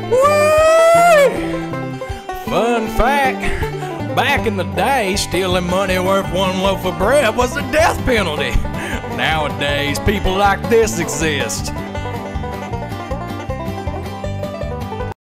Whee! Fun fact, back in the day, stealing money worth one loaf of bread was a death penalty. Nowadays, people like this exist.